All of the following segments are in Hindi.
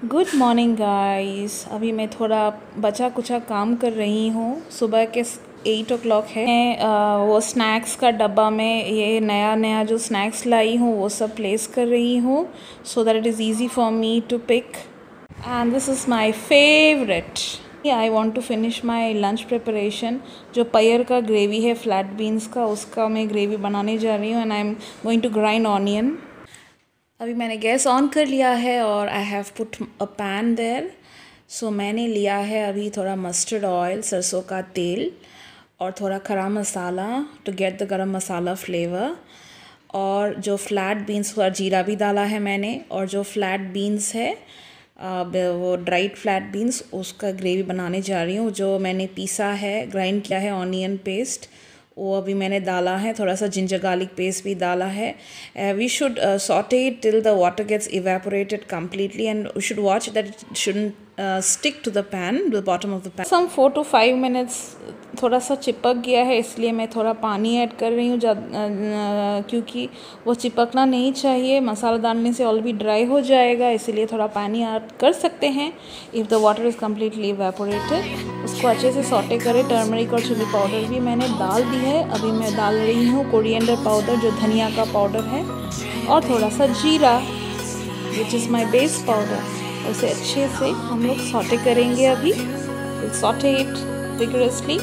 Good morning guys. अभी मैं थोड़ा बचा कुचा काम कर रही हूँ। सुबह के 8 o'clock है। मैं वो स्नैक्स का डब्बा में ये नया नया जो स्नैक्स लाई हूँ वो सब प्लेस कर रही हूँ so that it is easy for me to pick and this is my favourite. I want to finish my lunch preparation. जो पयर का ग्रेवी है फ्लैट बीन्स का, उसका मैं ग्रेवी बनाने जा रही हूँ and I am going to grind onion. अभी मैंने गैस ऑन कर लिया है और I have put a pan there. So मैंने लिया है अभी थोड़ा मस्टर्ड ऑयल, सरसों का तेल और थोड़ा खड़ा मसाला टू गेट द गरम मसाला फ्लेवर। और जो फ्लैट बीन्स, थोड़ा जीरा भी डाला है मैंने। और जो फ्लैट बीन्स है वो ड्राइड फ्लैट बीन्स, उसका ग्रेवी बनाने जा रही हूँ। जो मैंने पीसा है, ग्राइंड किया है ऑनियन पेस्ट, वो अभी मैंने डाला है। थोड़ा सा जिंजर गार्लिक पेस्ट भी डाला है। We should saute it till the water gets evaporated completely and we should watch that it shouldn't stick to the pan, the bottom of the pan. Some 4 to 5 minutes थोड़ा सा चिपक गया है, इसलिए मैं थोड़ा पानी ऐड कर रही हूँ क्योंकि वो चिपकना नहीं चाहिए। मसाला डालने से ऑलरेडी ड्राई हो जाएगा, इसीलिए थोड़ा पानी ऐड कर सकते हैं if the water is completely evaporated. उसको अच्छे से सॉटे करें। टर्मरिक और चिली पाउडर भी मैंने डाल दी है। अभी मैं डाल रही हूँ कोरिएंडर पाउडर, जो धनिया का पाउडर है, और थोड़ा सा जीरा which is my base powder. उसे अच्छे से हम लोग सॉटे करेंगे। अभी सॉटे इट विगरसली।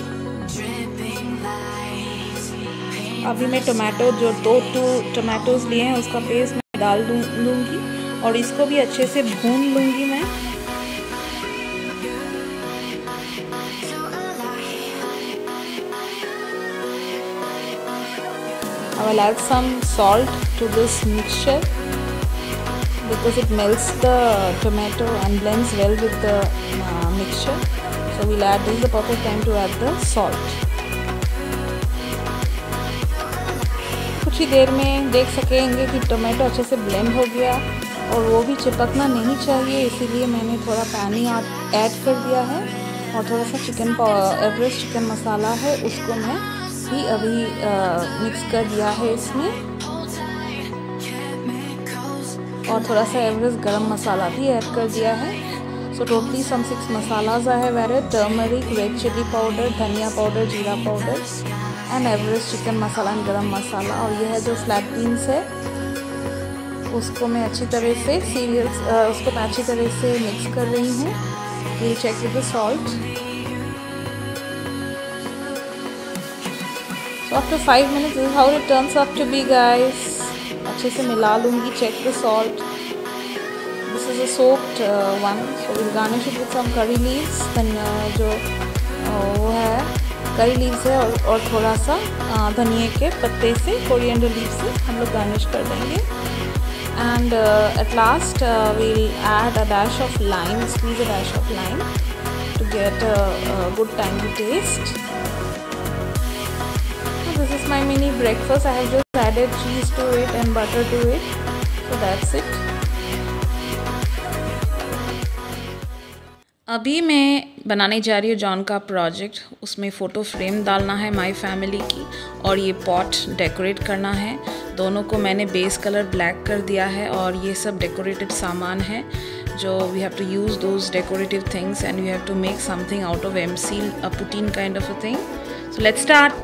अभी मैं टोमेटो, जो दो टोमेटोज़ लिए हैं, उसका पेस्ट मैं डाल दूँगी और इसको भी अच्छे से भून लूँगी मैं। I will add some salt to this mixture because it melts the tomato and blends well with the mixture. So we'll add, this is the perfect time to add the salt. कुछ ही देर में देख सकेंगे कि टोमेटो अच्छे से ब्लेंड हो गया और वो भी चिपकना नहीं चाहिए, इसीलिए मैंने थोड़ा पानी ऐड कर दिया है। और थोड़ा सा एवरेस्ट चिकन मसाला है, उसको मैं भी अभी मिक्स कर दिया है इसमें। और थोड़ा सा एवरेस्ट गरम मसाला भी ऐड कर दिया है। So totally some 6 masalas I have added: turmeric, red chilli powder, dhaniya powder, jeera powder and Everest chicken masala and garam masala. और यह है जो फ्लैट बीन्स है, उसको मैं अच्छी तरह से उसको मैं अच्छी तरह से मिक्स कर रही हूँ। ये check with the salt. So after 5 minutes, this is how it turns up to be, guys. अच्छे से मिला लूँगी। Check the salt. This is a soaked one. So we'll garnish it with some curry leaves. जो वो है करी लीव्स है, और थोड़ा सा धनिए के पत्ते से, कोरिएंडर लीव से हम लोग गार्निश कर देंगे। And at last we'll add a dash of lime. Squeeze a dash of lime to get a good tangy taste. This is my mini breakfast. I have just added cheese to it and butter to it. So that's it. अभी मैं बनाने जा रही हूँ जॉन का प्रोजेक्ट। उसमें फ़ोटो फ्रेम डालना है माय फैमिली की, और ये पॉट डेकोरेट करना है। दोनों को मैंने बेस कलर ब्लैक कर दिया है, और ये सब डेकोरेटिव सामान है जो we have to use those decorative things and we have to make something out of MC, a poutine kind of a thing. So let's start.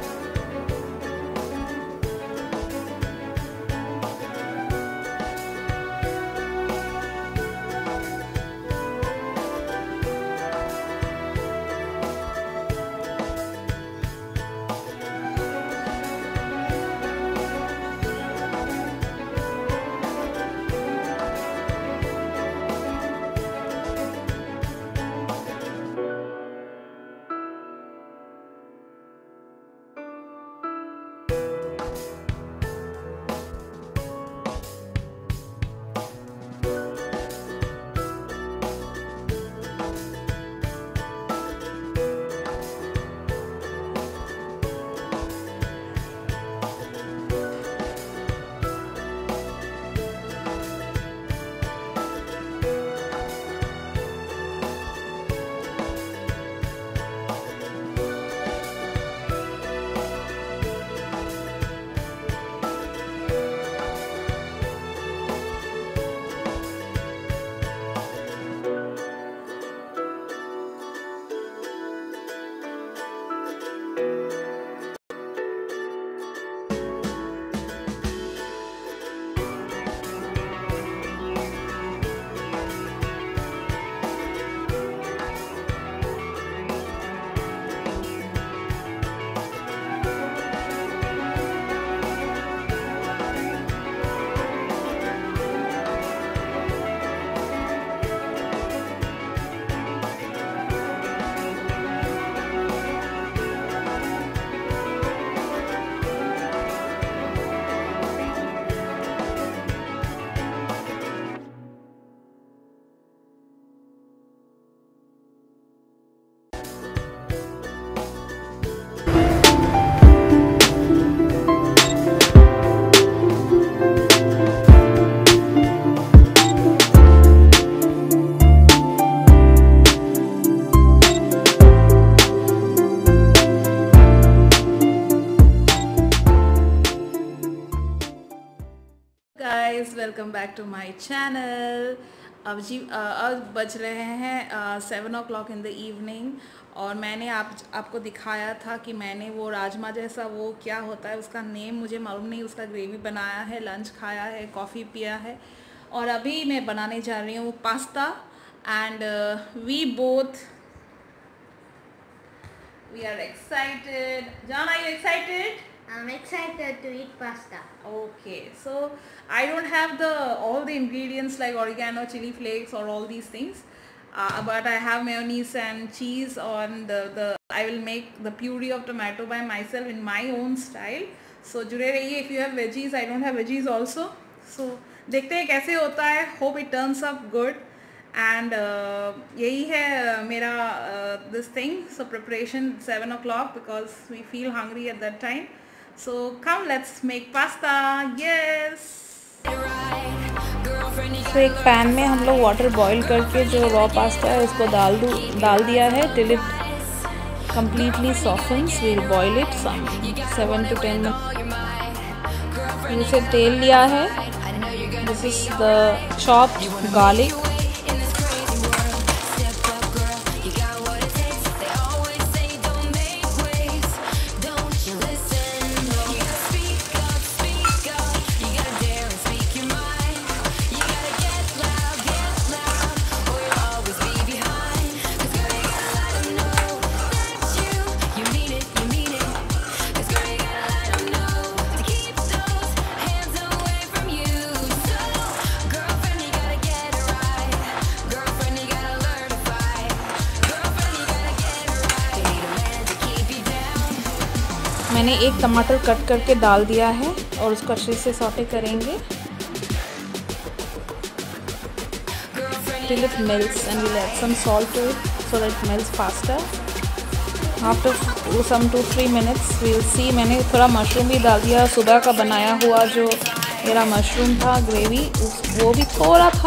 Welcome back to my channel. अब बज रहे हैं 7 o'clock इन द इवनिंग और मैंने आपको दिखाया था कि मैंने वो राजमा जैसा वो क्या होता है उसका नेम मुझे मालूम नहीं, उसका ग्रेवी बनाया है, लंच खाया है, कॉफ़ी पिया है और अभी मैं बनाने जा रही हूँ pasta and we are excited. John, are you excited? I'm excited to eat pasta. Okay, so I don't have all the ingredients like oregano, chili flakes or all these things, but I have mayonnaise and cheese on I will make the puree of tomato by myself in my own style. So जुड़े रहिए. If you have veggies, I don't have veggies also. So देखते हैं कैसे होता है. Hope it turns up good. And यही है मेरा this thing. So preparation 7 o'clock because we feel hungry at that time. So come let's make pasta. Yes. तो एक पैन में हम लोग वाटर बॉईल करके जो रॉ पास्ता है उसको डाल दिया है till it completely softens. We'll boil it some 7 to 10 minutes. इसे तेल लिया है. This is the chopped garlic. मैंने एक टमाटर कट करके डाल दिया है और उसको अच्छे से सॉटे करेंगे till it melts and we'll add some salt to it so that it melts faster. After some 2-3 minutes we'll see. मैंने थोड़ा मशरूम भी डाल दिया. सुबह का बनाया हुआ जो मेरा मशरूम था ग्रेवी वो भी थोड़ा था.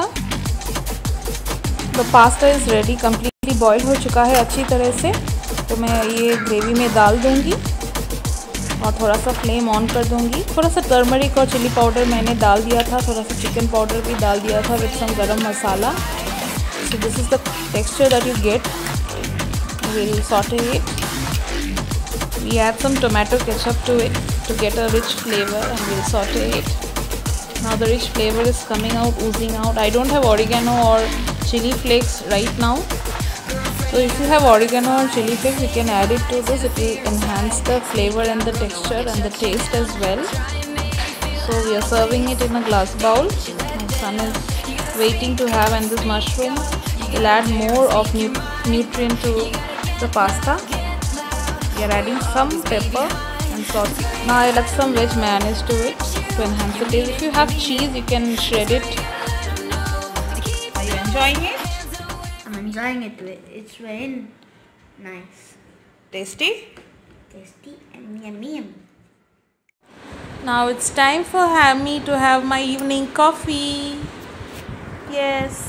तो pasta is ready. Completely boil हो चुका है अच्छी तरह से. तो मैं ये ग्रेवी में डाल दूँगी और थोड़ा सा फ्लेम ऑन कर दूंगी. थोड़ा सा टर्मरिक और चिली पाउडर मैंने डाल दिया था. थोड़ा सा चिकन पाउडर भी डाल दिया था with some garam masala. So this is the texture that you get. we'll saute it. We add some tomato ketchup to it to get a rich flavor and we'll saute it. Now the rich flavor is coming out, oozing out. I don't have oregano or chili flakes right now. So if you have oregano or chili flakes, you can add it to this. It will enhance the flavor and the texture and the taste as well. So we are serving it in a glass bowl. My son is waiting to have, and this mushroom will add more of nutrient to the pasta. We are adding some pepper and salt. Now I'll add some veg mayonnaise to it to enhance the taste. If you have cheese, you can shred it. Are you enjoying it? I'm enjoying it. It's very nice. Tasty? Tasty and yummy. Now it's time for me to have my evening coffee. Yes.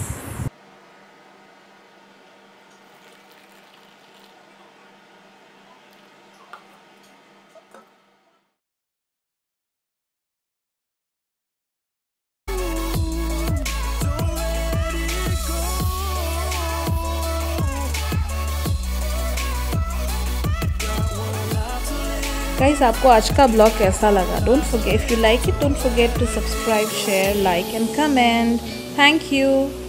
Guys आपको आज का ब्लॉग कैसा लगा? Don't forget, if you like it don't forget to subscribe, share, like and comment. Thank you.